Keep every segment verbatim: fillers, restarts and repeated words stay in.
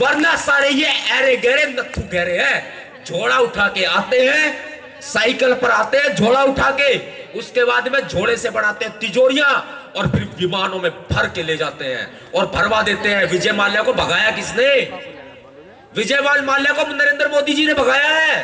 वरना सारे ये ऐरे गहरे नत्थु गहरे हैं, झोला उठा के आते हैं, साइकिल पर आते हैं झोला उठा के, उसके बाद में झोले से बनाते हैं तिजोरियां और फिर विमानों में भर के ले जाते हैं और भरवा देते हैं। विजय माल्या को भगाया किसने? विजय माल्या को नरेंद्र मोदी जी ने भगाया है।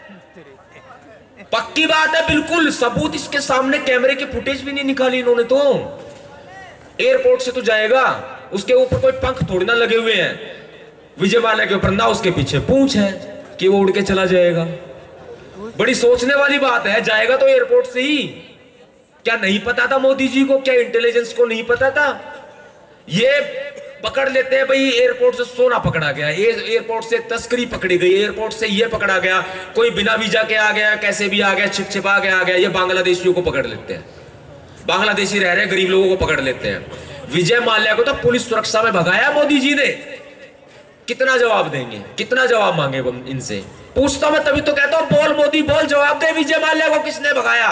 पक्की बात है, बिल्कुल सबूत इसके सामने, कैमरे की फुटेज भी नहीं निकाली इन्होंने। तो एयरपोर्ट से तो जाएगा, उसके ऊपर कोई पंख थोड़ी ना लगे हुए हैं विजय माल्या के ऊपर, ना उसके पीछे पूंछ है कि वो उड़ के चला जाएगा। बड़ी सोचने वाली बात है, जाएगा तो एयरपोर्ट से ही। क्या नहीं पता था मोदी जी को? क्या इंटेलिजेंस को नहीं पता था? ये पकड़ लेते हैं भाई, एयरपोर्ट से सोना पकड़ा गया, एयरपोर्ट से तस्करी पकड़ी गई, एयरपोर्ट से ये पकड़ा गया, कोई बिना वीजा के आ गया, कैसे भी आ गया, छिप छिपा के आ गया। ये बांग्लादेशियों को पकड़ लेते हैं, बांग्लादेशी रह रहे गरीब लोगों को पकड़ लेते हैं। विजय माल्या को तो पुलिस सुरक्षा में भगाया मोदी जी ने। कितना जवाब देंगे, कितना जवाब मांगे इनसे? पूछता मैं तभी तो कहता हूं बोल मोदी बोल, जवाब दे, विजय माल्या को किसने भगाया?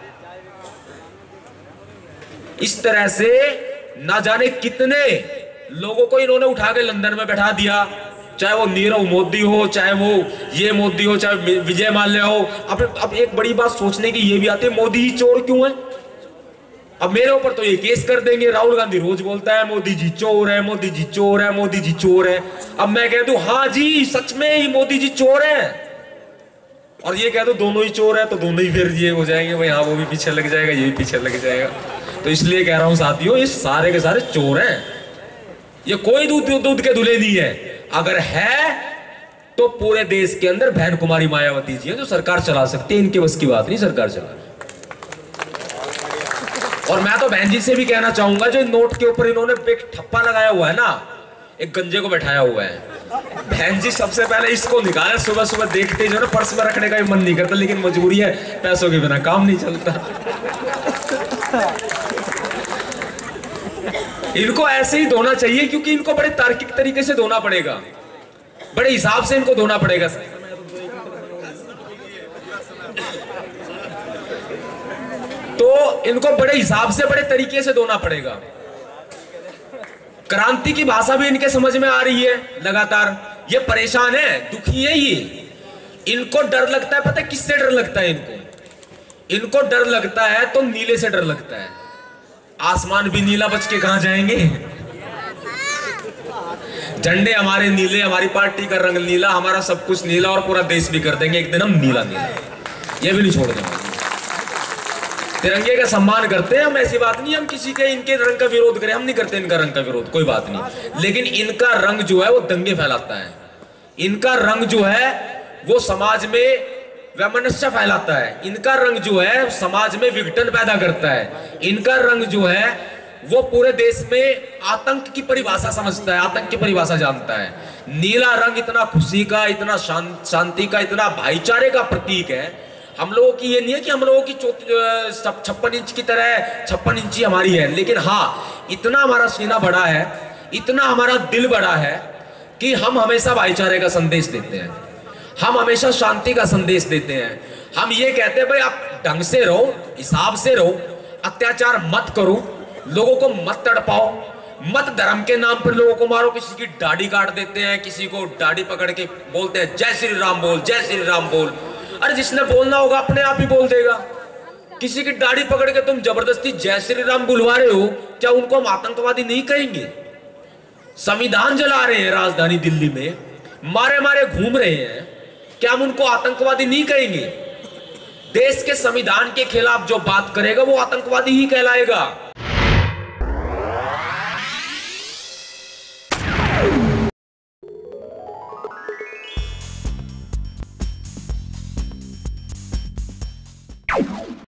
इस तरह से ना जाने कितने लोगों को इन्होंने उठा के लंदन में बैठा दिया, चाहे वो नीरव मोदी हो, चाहे वो ये मोदी हो, चाहे विजय माल्या हो। अब अब एक बड़ी बात सोचने की ये भी आती है, मोदी ही चोर क्यों है? अब मेरे ऊपर तो ये केस कर देंगे। राहुल गांधी रोज बोलता है मोदी जी चोर है, मोदी जी चोर है, मोदी जी चोर है। अब मैं कह दूं हाँ जी सच में ही मोदी जी चोर है, और ये कह दो दोनों ही चोर है, तो दोनों ही फिर ये हो जाएंगे भाई, हाँ वो भी पीछे लग जाएगा, ये भी पीछे लग जाएगा। तो इसलिए कह रहा हूं साथियों, ये सारे के सारे चोर हैं, ये कोई दूध दूध के दूल्हे नहीं है। अगर है तो पूरे देश के अंदर बहन कुमारी मायावती जी है जो सरकार चला सकती है, इनके बस की बात नहीं सरकार चला। और मैं तो बहन जी से भी कहना चाहूंगा, जो नोट के ऊपर इन्होंने एक ठप्पा लगाया हुआ है ना, एक गंजे को बैठाया हुआ है, बहन जी सबसे पहले इसको निकाले। सुबह सुबह देखते जो ना पर्स में रखने का भी मन नहीं करता, लेकिन मजबूरी है, पैसों के बिना काम नहीं चलता। इनको ऐसे ही धोना चाहिए, क्योंकि इनको बड़े तार्किक तरीके से धोना पड़ेगा, बड़े हिसाब से इनको धोना पड़ेगा। तो इनको बड़े हिसाब से, बड़े तरीके से धोना पड़ेगा। क्रांति की भाषा भी इनके समझ में आ रही है लगातार। ये परेशान है, दुखी है ये। इनको डर लगता है, पता है किससे डर लगता है इनको? इनको डर लगता है तो नीले से डर लगता है। आसमान भी नीला बच के कहां जाएंगे? झंडे हमारे नीले, हमारी पार्टी का रंग नीला, हमारा सब कुछ नीला, और पूरा देश भी कर देंगे एक दिन हम नीला नीला। ये भी नहीं छोड़ देंगे। तिरंगे का सम्मान करते हैं हम, ऐसी बात नहीं हम किसी के इनके रंग का विरोध करें, हम नहीं करते इनका रंग का विरोध, कोई बात नहीं। लेकिन इनका रंग जो है वो दंगे फैलाता है, इनका रंग जो है वो समाज में वैमनस्य फैलाता है, इनका रंग जो है समाज में विघटन पैदा करता है, इनका रंग जो है वो पूरे देश में आतंक की परिभाषा समझता है, आतंक की परिभाषा जानता है। नीला रंग इतना खुशी का, इतना शांति का, इतना भाईचारे का प्रतीक है। हम लोगों की ये नहीं है कि हम लोगों की छप्पन इंच की तरह छप्पन इंची हमारी है, लेकिन हाँ इतना हमारा सीना बड़ा है, इतना हमारा दिल बड़ा है कि हम हमेशा भाईचारे का संदेश देते हैं, हम हमेशा शांति का संदेश देते हैं। हम ये कहते हैं भाई आप ढंग से रहो, हिसाब से रहो, अत्याचार मत करो, लोगों को मत तड़पाओ, मत धर्म के नाम पर लोगों को मारो। किसी की दाढ़ी काट देते हैं, किसी को दाढ़ी पकड़ के बोलते हैं जय श्री राम बोल, जय श्री राम बोल। अरे जिसने बोलना होगा अपने आप ही बोल देगा। किसी की दाढ़ी पकड़ के तुम जबरदस्ती जय श्री राम बुलवा रहे हो, क्या उनको हम आतंकवादी नहीं कहेंगे? संविधान जला रहे हैं राजधानी दिल्ली में, मारे मारे घूम रहे हैं, क्या हम उनको आतंकवादी नहीं कहेंगे? देश के संविधान के खिलाफ जो बात करेगा वो आतंकवादी ही कहलाएगा।